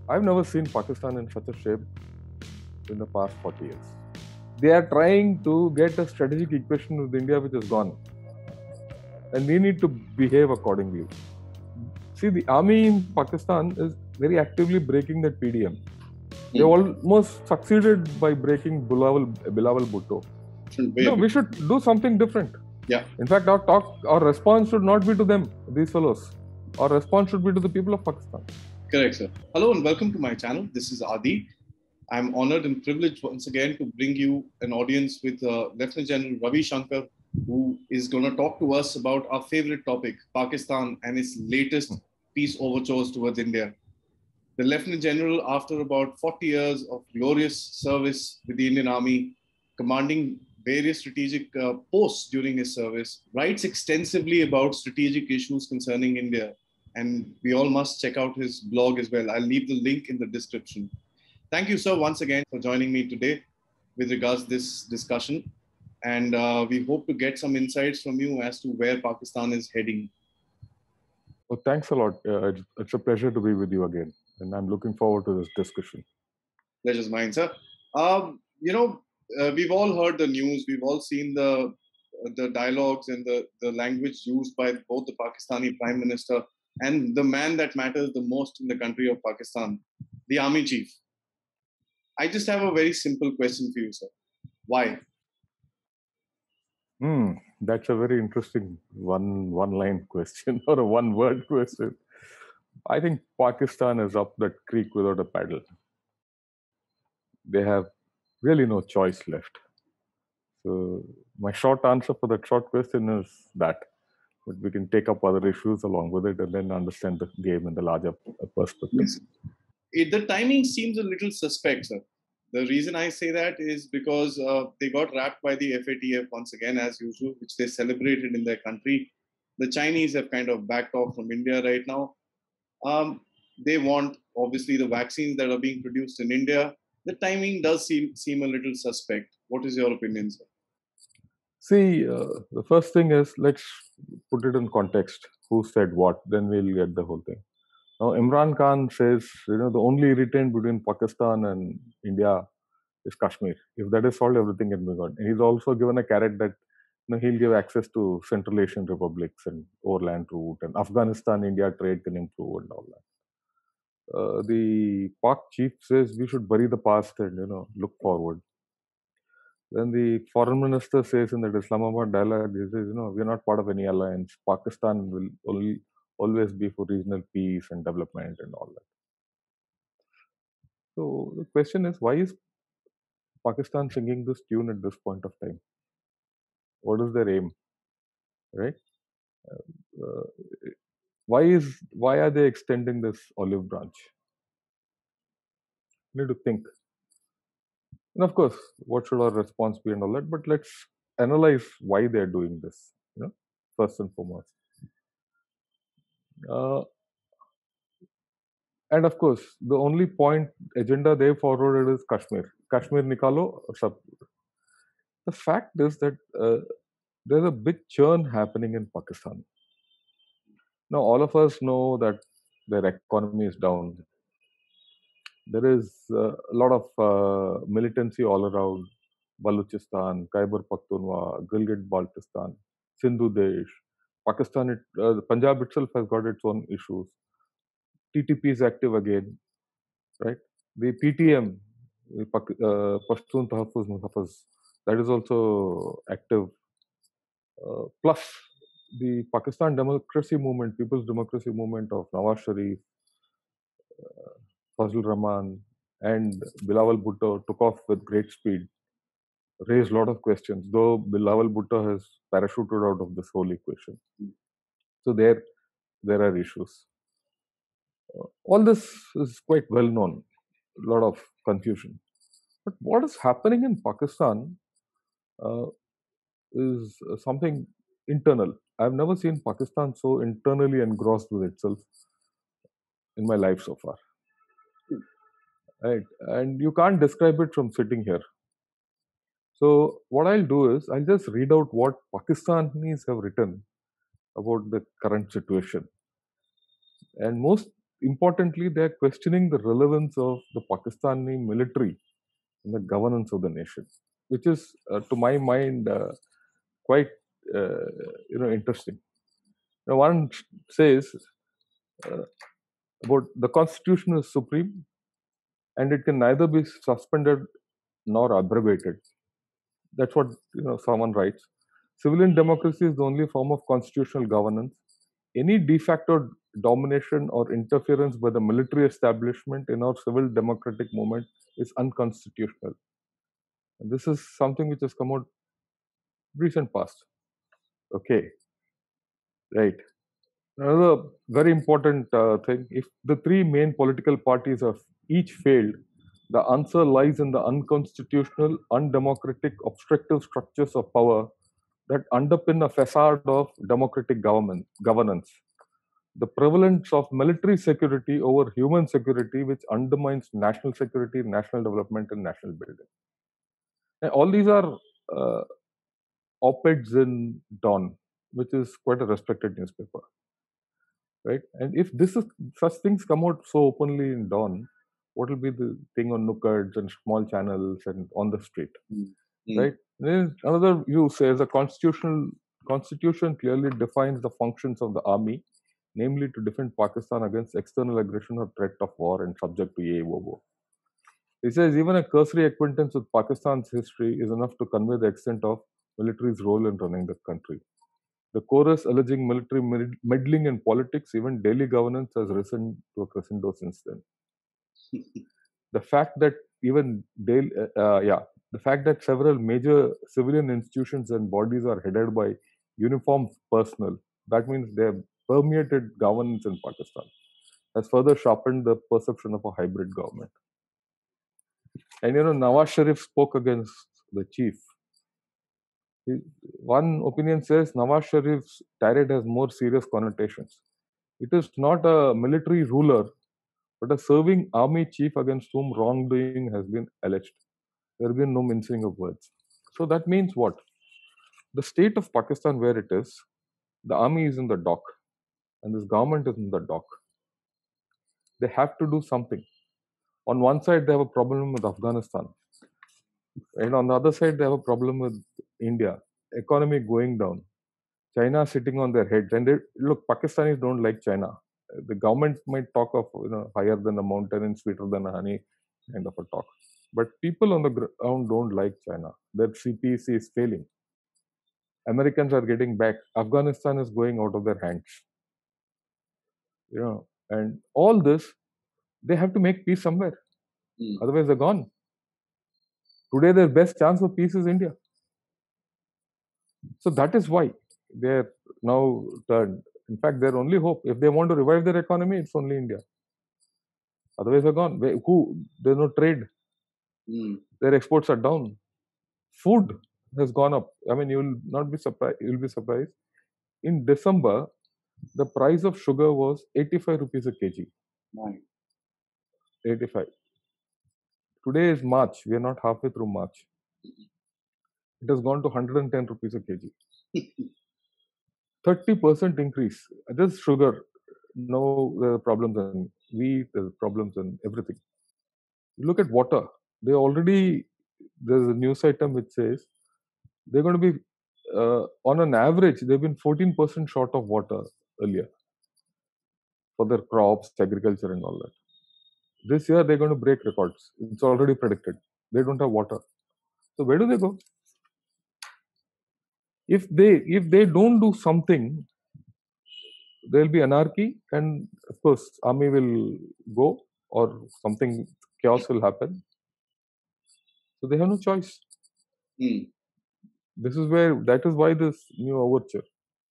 I've never seen Pakistan in such a shape in the past 40 years. They are trying to get a strategic equation with India which is gone. And we need to behave accordingly. See, the army in Pakistan is very actively breaking that PDM. They almost succeeded by breaking Bilawal Bhutto. No, we should do something different. Yeah. In fact, our response should not be to them, these fellows. Our response should be to the people of Pakistan. Correct, sir. Hello and welcome to my channel. This is Adi. I'm honored and privileged once again to bring you an audience with Lieutenant General Ravi Shankar, who is going to talk to us about our favorite topic, Pakistan and its latest peace overtures towards India. The Lieutenant General, after about 40 years of glorious service with the Indian Army, commanding various strategic posts during his service, writes extensively about strategic issues concerning India. And we all must check out his blog as well. I'll leave the link in the description. Thank you, sir, once again for joining me today with regards to this discussion. And we hope to get some insights from you as to where Pakistan is heading. Well, thanks a lot. It's a pleasure to be with you again. And I'm looking forward to this discussion. Pleasure's mine, sir. We've all heard the news. We've all seen the dialogues and the language used by both the Pakistani Prime Minister and the man that matters the most in the country of Pakistan, the Army Chief. I just have a very simple question for you, sir. Why? That's a very interesting one-line question or a one-word question. I think Pakistan is up that creek without a paddle. They have really no choice left. So my short answer for that short question is that. But we can take up other issues along with it and then understand the game in the larger perspective. Yes. The timing seems a little suspect, sir. The reason I say that is because they got wrapped by the FATF once again, as usual, which they celebrated in their country. The Chinese have kind of backed off from India right now. They want, obviously, the vaccines that are being produced in India. The timing does seem a little suspect. What is your opinion, sir? See, the first thing is, let's put it in context. Who said what? Then we'll get the whole thing. Now, Imran Khan says, the only retain between Pakistan and India is Kashmir. If that is solved, everything can be gone. And he's also given a carrot that he'll give access to Central Asian republics and overland route, and Afghanistan-India trade can improve and all that. The Pak chief says we should bury the past and look forward. Then the foreign minister says in that Islamabad dialogue, he says, we're not part of any alliance. Pakistan will always be for regional peace and development and all that. So the question is, why is Pakistan singing this tune at this point of time? What is their aim, right? Why are they extending this olive branch? You need to think. And of course, what should our response be and all that? But let's analyze why they're doing this, first and foremost. And of course, the only agenda they forwarded is Kashmir. Kashmir nikalo. The fact is that there's a big churn happening in Pakistan. Now, all of us know that their economy is down. There is a lot of militancy all around Balochistan, Khyber Pakhtunkhwa, Gilgit-Baltistan, Sindhu Desh. Pakistan, Punjab itself has got its own issues. TTP is active again, right? The PTM, Pashtun Tahaffuz Muhafaz, that is also active. Plus, the Pakistan democracy movement, People's Democracy Movement of Nawaz Sharif, Fazlur Rahman, and Bilawal Bhutto took off with great speed, raised a lot of questions, though Bilawal Bhutto has parachuted out of this whole equation. So there are issues. All this is quite well known, a lot of confusion. But what is happening in Pakistan is something internal. I've never seen Pakistan so internally engrossed with itself in my life so far. Right? And you can't describe it from sitting here. So what I'll do is I'll just read out what Pakistanis have written about the current situation. And most importantly, they are questioning the relevance of the Pakistani military in the governance of the nation, which is, to my mind, quite interesting. Now, one says uh, about the constitution is supreme and it can neither be suspended nor abrogated. That's what someone writes. Civilian democracy is the only form of constitutional governance. Any de facto domination or interference by the military establishment in our civil democratic movement is unconstitutional. And this is something which has come out recent past. Okay, right. Another very important thing: if the three main political parties have each failed, the answer lies in the unconstitutional, undemocratic, obstructive structures of power that underpin a facade of democratic governance. The prevalence of military security over human security, which undermines national security, national development, and national building. And all these are uh, op-eds in Dawn, which is quite a respected newspaper, right? And if this is such things come out so openly in Dawn, what will be the thing on Nukkeds and small channels and on the street, right? Then another view says the constitution clearly defines the functions of the army, namely to defend Pakistan against external aggression or threat of war and subject to AAOO. He says even a cursory acquaintance with Pakistan's history is enough to convey the extent of military's role in running the country. The chorus alleging military meddling in politics, even daily governance, has risen to a crescendo since then. The fact that even the fact that several major civilian institutions and bodies are headed by uniformed personnel, that means they have permeated governance in Pakistan, has further sharpened the perception of a hybrid government. And Nawaz Sharif spoke against the chief. One opinion says Nawaz Sharif's tirade has more serious connotations. It is not a military ruler, but a serving army chief against whom wrongdoing has been alleged. There has been no mincing of words. So that means what? The state of Pakistan, where it is, the army is in the dock, and this government is in the dock. They have to do something. On one side, they have a problem with Afghanistan, and on the other side, they have a problem with India. Economy going down, China sitting on their heads, and look, Pakistanis don't like China. The government might talk of higher than a mountain and sweeter than a honey kind of a talk, but people on the ground don't like China. Their CPC is failing. Americans are getting back. Afghanistan is going out of their hands. And all this, they have to make peace somewhere. Otherwise, they're gone. Today, their best chance for peace is India. So that is why they're now turned. In fact, their only hope, if they want to revive their economy, it's only India. Otherwise, they're gone. There's no trade. Their exports are down. Food has gone up. I mean, you'll be surprised. In December, the price of sugar was 85 rupees a kg. 85. Today is March. We are not halfway through March. It has gone to 110 rupees a kg. 30% increase. Just sugar. No, there are problems in wheat, there's problems in everything. You look at water. There's a news item which says they're going to be, on an average, they've been 14% short of water earlier for their crops, agriculture, and all that. This year, they're going to break records. It's already predicted. They don't have water. So where do they go? If they don't do something, there will be anarchy, and of course, army will go or something, chaos will happen. So they have no choice. That is why this new overture.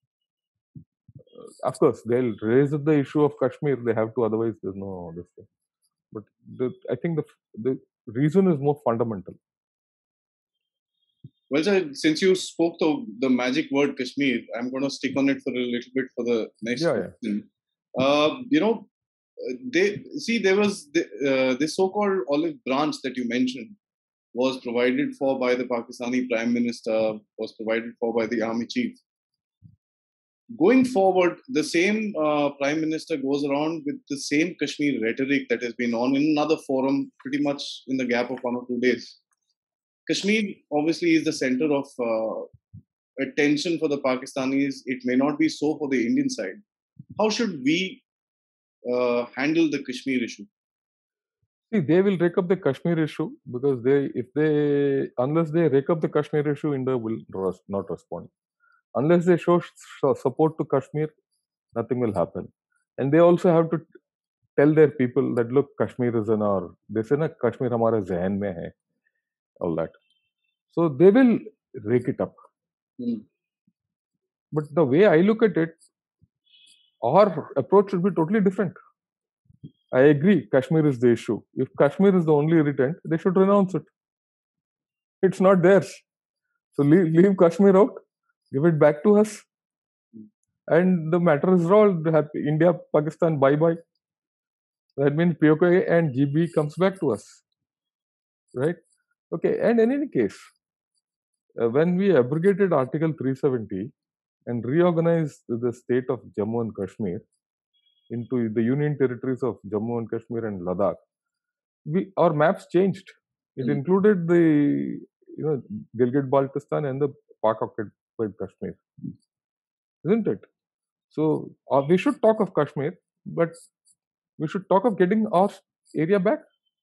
Of course, they'll raise the issue of Kashmir. They have to, otherwise there's no this thing. But I think the reason is more fundamental. Well, sir, since you spoke the magic word Kashmir, I'm going to stick on it for a little bit for the next question. There was this so-called olive branch that you mentioned was provided for by the Pakistani Prime Minister, was provided for by the army chief. going forward, the same prime minister goes around with the same Kashmir rhetoric that has been on in another forum, pretty much in the gap of 1 or 2 days. Kashmir obviously is the center of attention for the Pakistanis. It may not be so for the Indian side. How should we handle the Kashmir issue? See, they will rake up the Kashmir issue because unless they rake up the Kashmir issue, India will not respond. Unless they show support to Kashmir, nothing will happen. And they also have to tell their people that look, Kashmir is in our. They say na Kashmir हमारे ज़हन में है, all that. So they will rake it up. But the way I look at it, our approach should be totally different. I agree, Kashmir is the issue. If Kashmir is the only irritant, they should renounce it. It's not theirs. So leave Kashmir out, give it back to us, and the matter is resolved. India, Pakistan, bye-bye. That means POK and GB comes back to us, right? Okay, and in any case, when we abrogated Article 370 and reorganized the state of Jammu and Kashmir into the union territories of Jammu and Kashmir and Ladakh, our maps changed. It included the Gilgit-Baltistan and the Pak-occupied Kashmir, isn't it? So we should talk of Kashmir, but we should talk of getting our area back.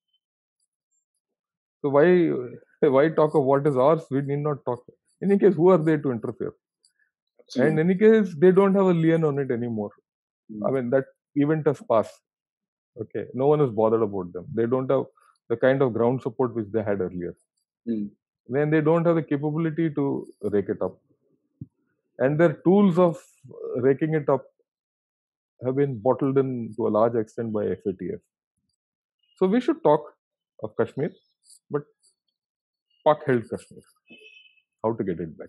So why talk of what is ours? We need not talk. In any case, who are they to interfere? Absolutely. And in any case, they don't have a lien on it anymore. I mean, that event has passed. Okay, no one is bothered about them. They don't have the kind of ground support which they had earlier. Then they don't have the capability to rake it up. And their tools of raking it up have been bottled in to a large extent by FATF. So we should talk of Kashmir, but Pak held Kashmir. How to get it back?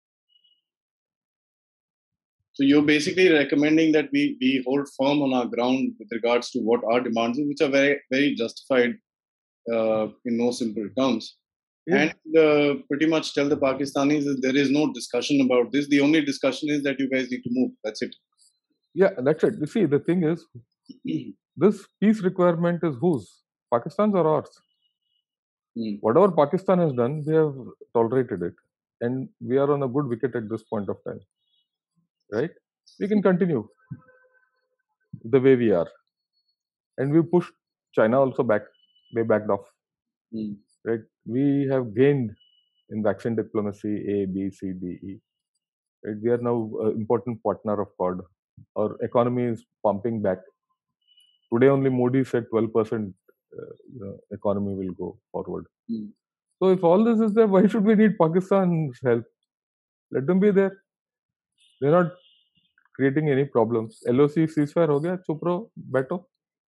So you're basically recommending that we hold firm on our ground with regards to what our demands are, which are very, very justified in no simple terms. Yeah. And pretty much tell the Pakistanis that there is no discussion about this. The only discussion is that you guys need to move. That's it. Yeah, that's it. You see, the thing is, this peace requirement is whose? Pakistan's or ours? Whatever Pakistan has done, we have tolerated it. And we are on a good wicket at this point of time. Right? We can continue the way we are. And we pushed China also back. They backed off. Right? We have gained in vaccine diplomacy A, B, C, D, E. Right? We are now an important partner of Quad. Our economy is pumping back. Today only Modi said 12% economy will go forward. So if all this is there, why should we need Pakistan's help? Let them be there. They're not creating any problems. LOC ceasefire ho gaya, chup raho, baito.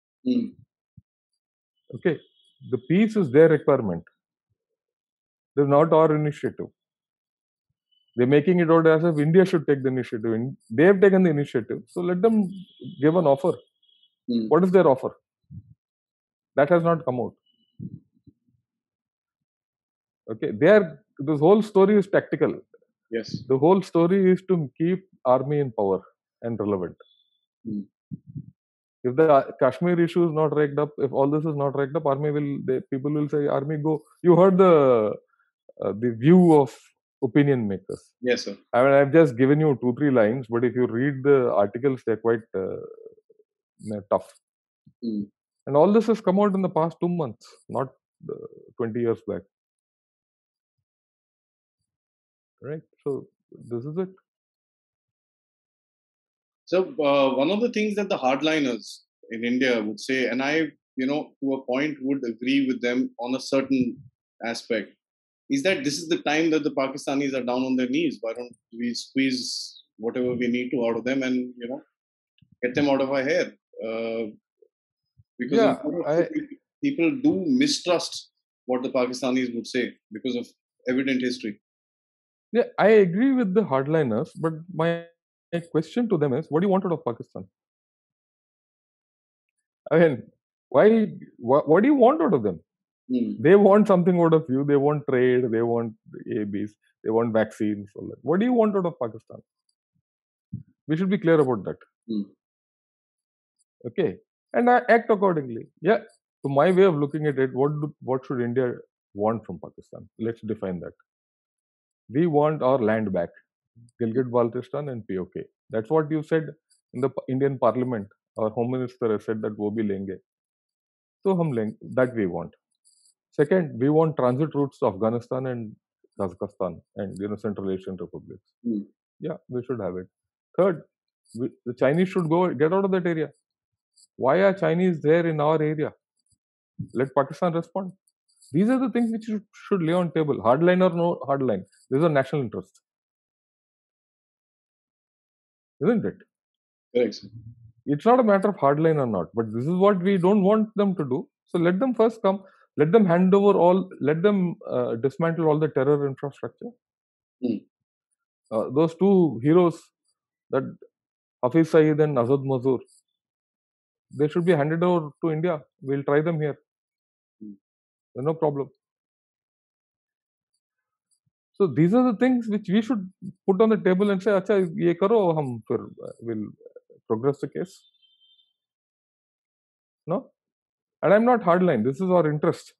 Okay, the peace is their requirement. It's not our initiative. They're making it out as if India should take the initiative. They have taken the initiative, so let them give an offer. What is their offer? That has not come out. Okay, this whole story is tactical. Yes. The whole story is to keep army in power and relevant. If the Kashmir issue is not raked up, if all this is not raked up, people will say, army go. You heard the view of opinion makers. Yes, sir. I mean, I've just given you 2-3 lines, but if you read the articles, they're quite tough. And all this has come out in the past 2 months, not 20 years back. Right? So this is it. So one of the things that the hardliners in India would say, and I, to a point would agree with them on a certain aspect, is that this is the time that the Pakistanis are down on their knees. Why don't we squeeze whatever we need to out of them and, get them out of our hair? Because people do mistrust what the Pakistanis would say because of evident history. Yeah, I agree with the hardliners, but my question to them is, what do you want out of Pakistan? I mean, what do you want out of them? They want something out of you. They want trade. They want ABs. They want vaccines. All that. What do you want out of Pakistan? We should be clear about that. Okay, and I act accordingly. Yeah, to my way of looking at it, what should India want from Pakistan? Let's define that. We want our land back, Gilgit-Baltistan and POK. That's what you said in the Indian Parliament. Our Home Minister has said that wo bhi lenge. So hum lenge, that we want. Second, we want transit routes to Afghanistan and Kazakhstan and Central Asian republics. Yeah, we should have it. Third, the Chinese should get out of that area. Why are Chinese there in our area? Let Pakistan respond. These are the things which you should lay on table. Hardline or no hardline. These are national interests. Isn't it? Correct. It's not a matter of hardline or not, but this is what we don't want them to do. So let them first come. Let them hand over all. Let them dismantle all the terror infrastructure. Those two heroes, that Hafiz Saeed and Azad Mazur, they should be handed over to India. We'll try them here. No problem. So these are the things which we should put on the table and say, "Acha, ye karo, hum fir will progress the case." No, and I'm not hardline. This is our interest.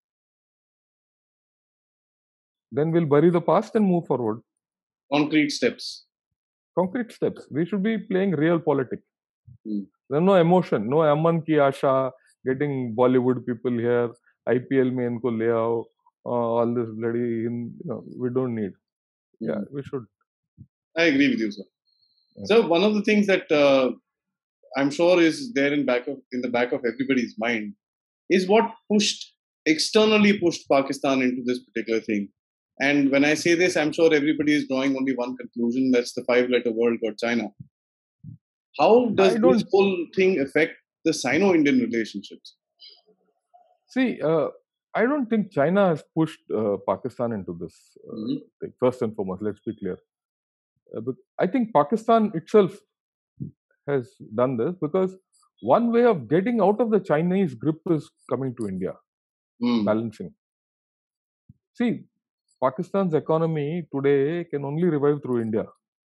Then we'll bury the past and move forward. Concrete steps. Concrete steps. We should be playing real politics. There's no emotion, no Aman ki Asha, getting Bollywood people here, IPL mein inko le aao, all this bloody, we don't need. Yeah, we should. I agree with you, sir. So one of the things that I'm sure is there in the back of everybody's mind is what externally pushed Pakistan into this particular thing. And when I say this, I'm sure everybody is drawing only one conclusion. That's the 5-letter word called China. How does this whole thing affect the Sino-Indian relationships? See, I don't think China has pushed Pakistan into this thing. First and foremost, let's be clear. But I think Pakistan itself has done this because one way of getting out of the Chinese grip is coming to India, balancing. See, Pakistan's economy today can only revive through India.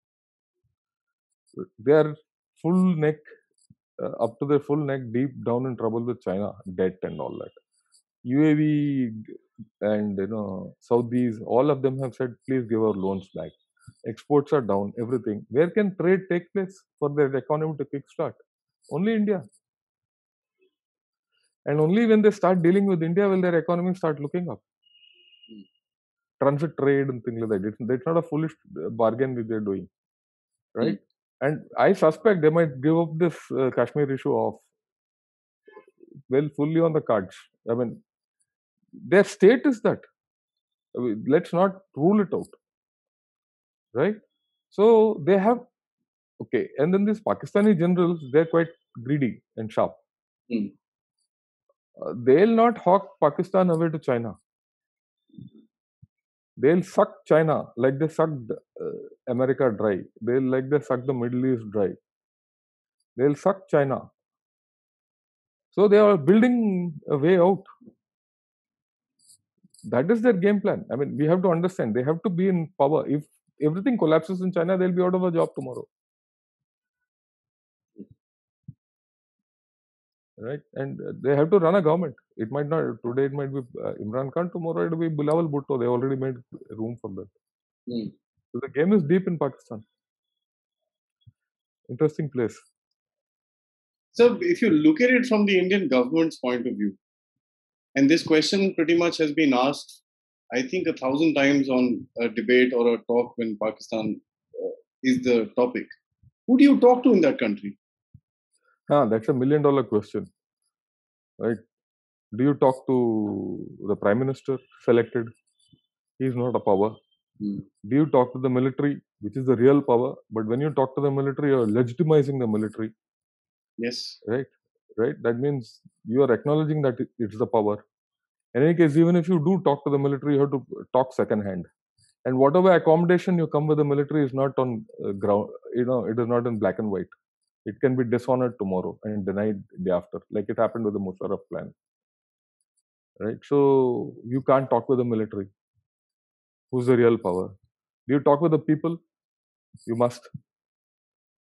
They are full neck, up to their full neck, deep down in trouble with China, debt and all that. UAE and Saudis, all of them have said, please give our loans back. Exports are down, everything. Where can trade take place for their economy to kickstart? Only India. And only when they start dealing with India will their economy start looking up. Transit trade and things like that. It's not a foolish bargain which they're doing, right? And I suspect they might give up this Kashmir issue off. Well, fully on the cards. I mean, their state is that. I mean, let's not rule it out, right? So they have, okay, and then these Pakistani generals, they're quite greedy and sharp. They'll not hawk Pakistan away to China. They'll suck China like they sucked America dry. They suck the Middle East dry. They'll suck China. So they are building a way out. That is their game plan. I mean, we have to understand, they have to be in power. If everything collapses in China, they'll be out of a job tomorrow. Right? And they have to run a government. It might not, today it might be Imran Khan, tomorrow it will be Bilawal Bhutto. They already made room for that. So the game is deep in Pakistan. Interesting place. So if you look at it from the Indian government's point of view, and this question pretty much has been asked, I think 1,000 times on a debate or a talk when Pakistan is the topic. Who do you talk to in that country? That's $1 million question, right? Do you talk to the Prime Minister selected? He's not a power. Do you talk to the military, which is the real power? But when you talk to the military, you're legitimizing the military. Yes. Right? That means you are acknowledging that it's the power. In any case, even if you do talk to the military, you have to talk second hand. And whatever accommodation you come with the military is not on ground, it is not in black and white. It can be dishonored tomorrow and denied day after, like it happened with the Musharraf plan. Right? So you can't talk with the military. Who's the real power? Do you talk with the people? You must.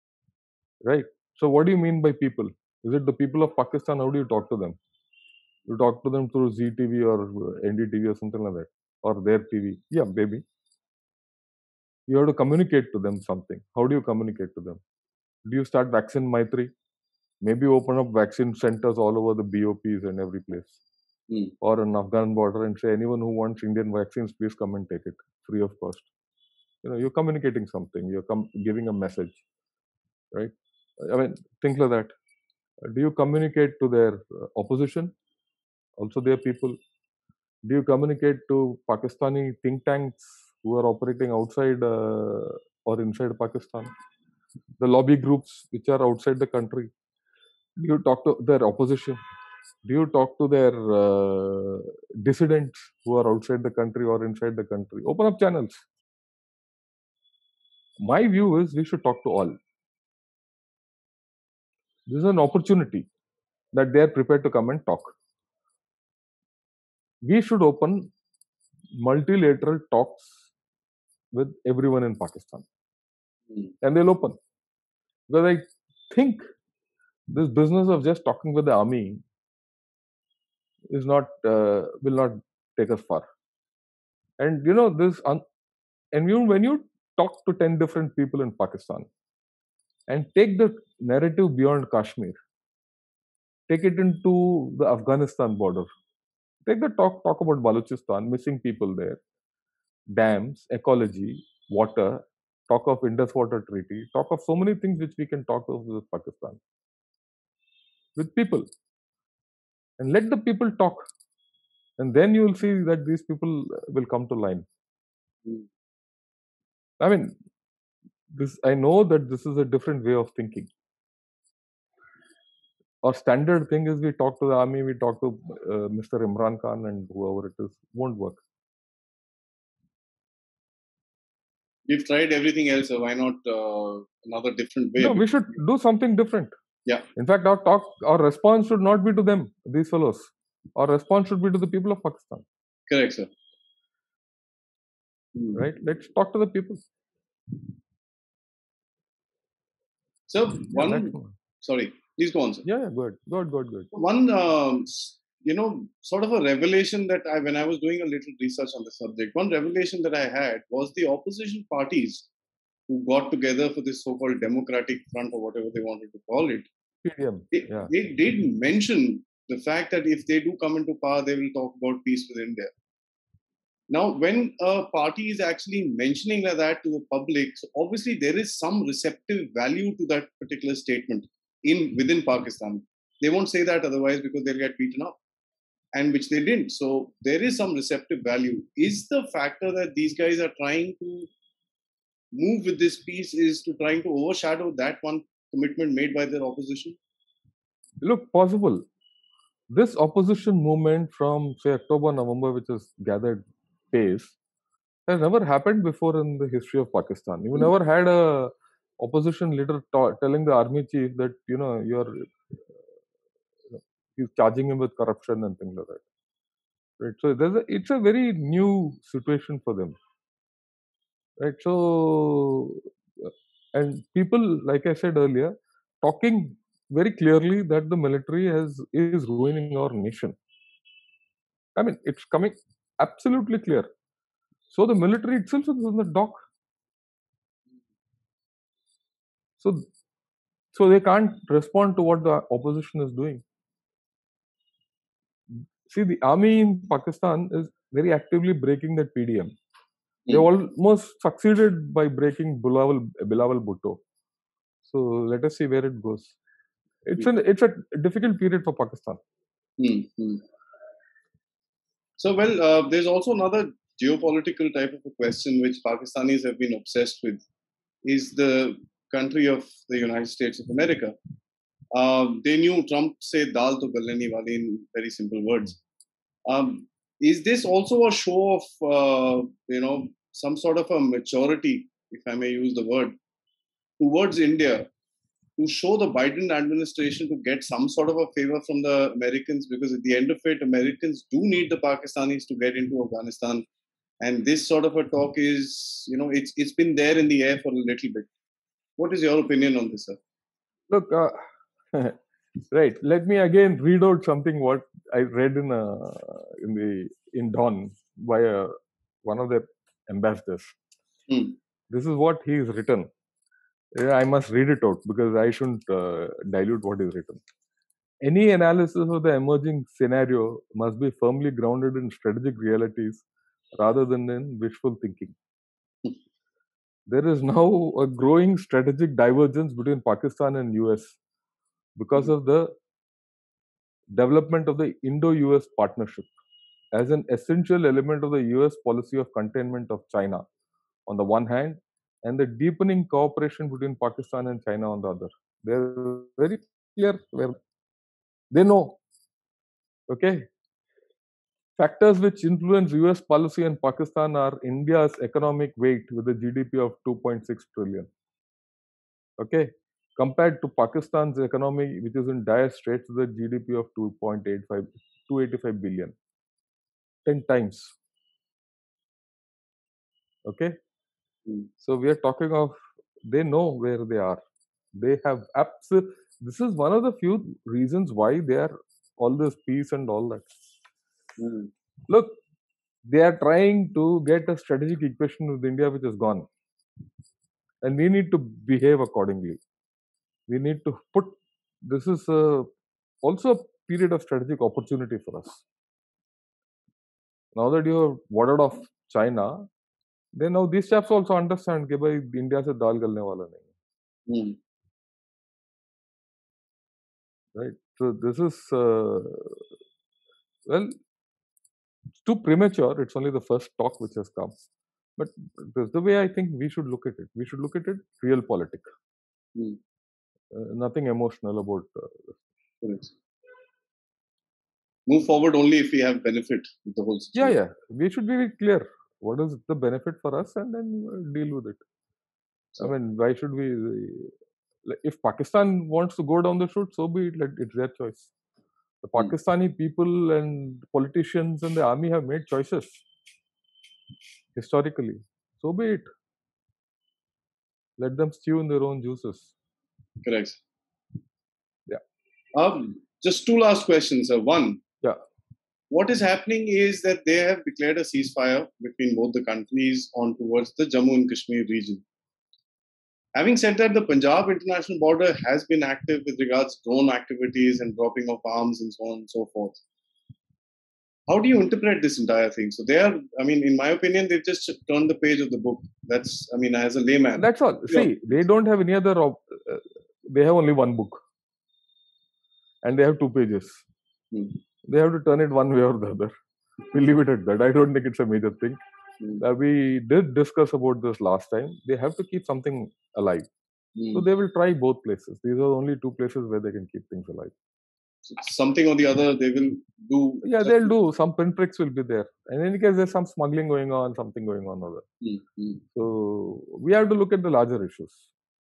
right? So what do you mean by people? Is it the people of Pakistan? How do you talk to them? You talk to them through ZTV or NDTV or something like that, or their TV. Yeah, maybe. You have to communicate to them something. How do you communicate to them? Do you start Vaccine Maitri? Maybe open up vaccine centers all over the BOPs and every place, or an Afghan border, and say anyone who wants Indian vaccines, please come and take it free of cost. You're communicating something. You're giving a message, right? I mean, things like that. Do you communicate to their opposition? Also, their people. Do you communicate to Pakistani think tanks who are operating outside or inside Pakistan? The lobby groups which are outside the country. Do you talk to their opposition? Do you talk to their dissidents who are outside the country or inside the country? Open up channels. My view is we should talk to all. This is an opportunity that they are prepared to come and talk. We should open multilateral talks with everyone in Pakistan. And they'll open. Because I think this business of just talking with the army is not will not take us far. And when you talk to 10 different people in Pakistan and take the narrative beyond Kashmir, take it into the Afghanistan border, take the talk about Balochistan, missing people there, dams, ecology, water, talk of Indus Water Treaty, talk of so many things which we can talk of with Pakistan, with people, and let the people talk, and then you will see that these people will come to line. I mean, I know that this is a different way of thinking. Our standard thing is we talk to the army, we talk to Mr. Imran Khan and whoever it is. Won't work. We've tried everything else, so why not another different way? No, we should do something different. Yeah. In fact, our response should not be to them, these fellows. Our response should be to the people of Pakistan. Correct, sir. Right? Let's talk to the people. So sorry, please go on, sir. Yeah, good. One, sort of a revelation that when I was doing a little research on the subject, one revelation that I had was the opposition parties who got together for this so-called Democratic Front or whatever they wanted to call it. PDM. They did mention the fact that if they do come into power, they will talk about peace with India. Now, when a party is actually mentioning that to the public, so obviously there is some receptive value to that particular statement within Pakistan. They won't say that otherwise because they'll get beaten up, and which they didn't. So there is some receptive value. Is the factor that these guys are trying to move with this peace is to trying to overshadow that one commitment made by their opposition? Look, possible. This opposition movement from, say, October, November, which has gathered pace, has never happened before in the history of Pakistan. You never had a opposition leader telling the army chief that he's charging him with corruption and things like that. Right. So it's a very new situation for them. Right. So, and people, like I said earlier, talking very clearly that the military is ruining our nation. I mean, it's coming absolutely clear. So the military itself is in the dock. So they can't respond to what the opposition is doing. See, the army in Pakistan is very actively breaking that PDM. They almost succeeded by breaking Bilawal Bhutto. So let us see where it goes. It's a difficult period for Pakistan. So, there's also another geopolitical type of a question which Pakistanis have been obsessed with, is the country of the United States of America. They knew Trump said "Dal to galne wali" in very simple words. Is this also a show of some sort of a maturity, if I may use the word, towards India, to show the Biden administration to get some sort of a favor from the Americans? Because at the end of it, Americans do need the Pakistanis to get into Afghanistan. And this sort of a talk is, it's been there in the air for a little bit. What is your opinion on this, sir? Look, right. Let me again read out something what I read in Dawn by one of the ambassadors. Hmm. This is what he has written. Yeah, I must read it out because I shouldn't dilute what is written. Any analysis of the emerging scenario must be firmly grounded in strategic realities rather than in wishful thinking. There is now a growing strategic divergence between Pakistan and US because of the development of the Indo-US partnership as an essential element of the US policy of containment of China on the one hand, and the deepening cooperation between Pakistan and China on the other. They're very clear where they know. Okay. Factors which influence US policy and Pakistan are India's economic weight with a GDP of 2.6 trillion. Okay. Compared to Pakistan's economy, which is in dire straits with a GDP of 2.85 billion. 10 times. Okay. Hmm. So we are talking of, they know where they are. They have this is one of the few reasons why they are all this peace and all that. Hmm. Look, they are trying to get a strategic equation with India which is gone. And we need to behave accordingly. We need to put, this is also a period of strategic opportunity for us. Now that you have warded off China, then now these chaps also understand कि भाई India से दाल गलने वाला नहीं है. Hmm. Right? So this is well, it's too premature. It's only the first talk which has come. But that's the way I think we should look at it. We should look at it real politic. Hmm. Nothing emotional about. Correct. Move forward only if we have benefit with the whole Yeah, situation. yeah. We should be very clear. What is the benefit for us, and then deal with it. I So, mean, why should we? If Pakistan wants to go down the route, so be it. It's their choice. The hmm. Pakistani people and politicians and the army have made choices historically. So be it. Let them stew in their own juices. Correct. Yeah. Just two last questions. One, Yeah. what is happening is that they have declared a ceasefire between both the countries on towards the Jammu and Kashmir region. Having said that, the Punjab international border has been active with regards to drone activities and dropping of arms and so on and so forth. How do you interpret this entire thing? So they are, I mean, in my opinion, they've just turned the page of the book. That's, I mean, as a layman. That's all. See, they don't have any other. They have only one book, and they have 2 pages. Hmm. They have to turn it one way or the other. We leave it at that. I don't think it's a major thing. We did discuss about this last time. They have to keep something alive. So they will try both places. These are the only two places where they can keep things alive. So something or the other they will do. Yeah, they'll do. Some pinpricks will be there. In any case, there's some smuggling going on, something going on other. So we have to look at the larger issues.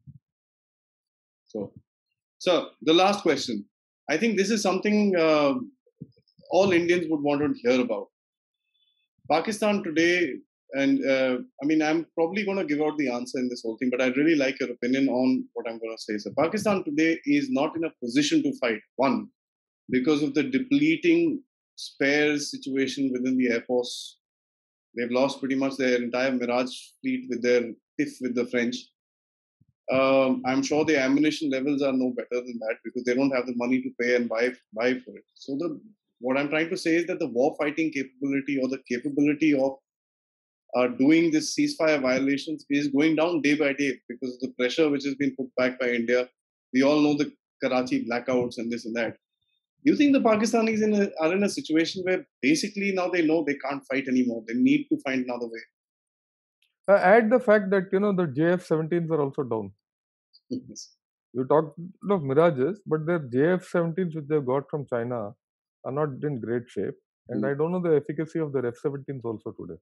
So the last question. I think this is something all Indians would want to hear about. Pakistan today, and I mean, I'm probably going to give out the answer in this whole thing, but I'd really like your opinion on what I'm going to say. So, Pakistan today is not in a position to fight. One, because of the depleting spares situation within the Air Force. They've lost pretty much their entire Mirage fleet with their tiff with the French. I'm sure the ammunition levels are no better than that because they don't have the money to pay and buy for it. So what I'm trying to say is that the war fighting capability or the capability of doing this ceasefire violations is going down day by day because of the pressure which has been put back by India. We all know the Karachi blackouts and this and that. Do you think the Pakistanis are in a situation where basically now they know they can't fight anymore? They need to find another way. Add the fact that the JF-17s are also down. You talked of Mirages, but their JF-17s which they got from China are not in great shape, and I don't know the efficacy of their F-17s also today.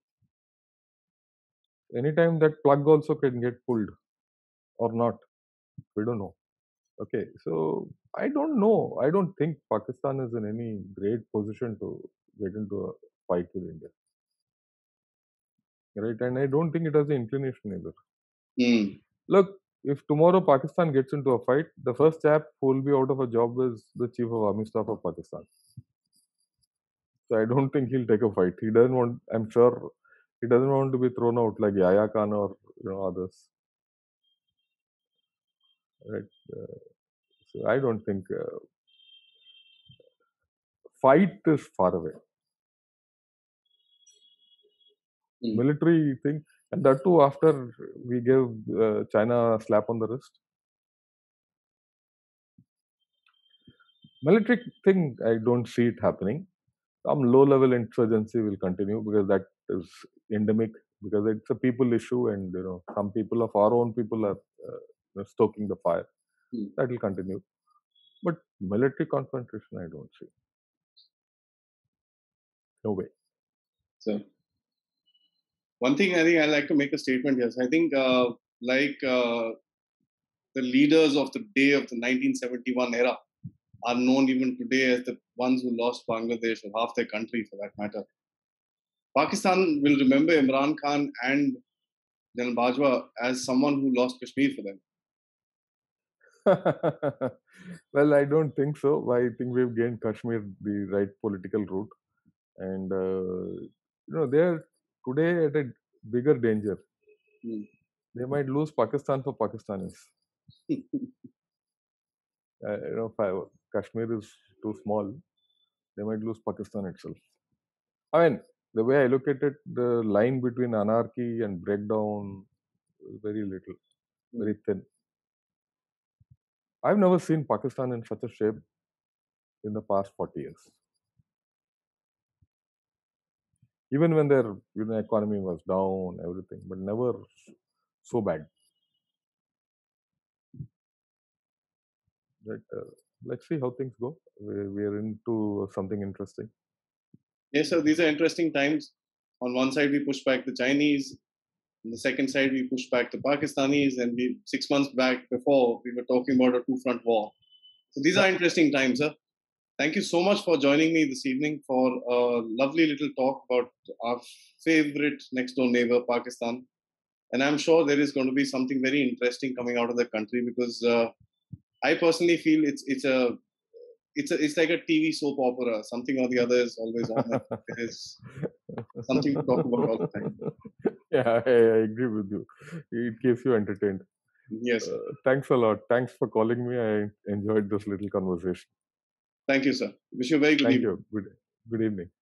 Anytime that plug also can get pulled or not, we don't know. Okay, so I don't know. I don't think Pakistan is in any great position to get into a fight with India. Right, and I don't think it has the inclination either. Look, if tomorrow Pakistan gets into a fight, the first chap who will be out of a job is the chief of army staff of Pakistan. So I don't think he'll take a fight. He doesn't want. I'm sure he doesn't want to be thrown out like Yahya Khan or others. Right. So I don't think fight is far away. Military thing, and that too after we gave China a slap on the wrist. Military thing, I don't see it happening. Some low-level insurgency will continue because that is endemic, because it's a people issue, and some people of our own people are stoking the fire. That will continue, but military confrontation, I don't see. No way. So, one thing I think I like to make a statement here. I think the leaders of the day of the 1971 era are known even today as the ones who lost Bangladesh or half their country for that matter. Pakistan will remember Imran Khan and General Bajwa as someone who lost Kashmir for them. Well, I don't think so. I think we've gained Kashmir the right political route, and they're today at a bigger danger. They might lose Pakistan for Pakistanis. Kashmir is too small. They might lose Pakistan itself. I mean, the way I look at it, the line between anarchy and breakdown is very little, very thin. I've never seen Pakistan in such a shape in the past 40 years. Even when their economy was down, everything, but never so bad. But let's see how things go. We're into something interesting. Yes, sir. These are interesting times. On one side, we push back the Chinese. On the second side, we push back the Pakistanis. And 6 months back before, we were talking about a two-front war. So these are interesting times, sir. Thank you so much for joining me this evening for a lovely little talk about our favorite next-door neighbor, Pakistan. And I'm sure there is going to be something very interesting coming out of the country, because I personally feel it's like a TV soap opera. Something or the other is always on. There is something to talk about all the time. Yeah, I agree with you. It keeps you entertained. Yes. Thanks a lot. Thanks for calling me. I enjoyed this little conversation. Thank you, sir. Wish you a very good evening. Thank you. Good evening.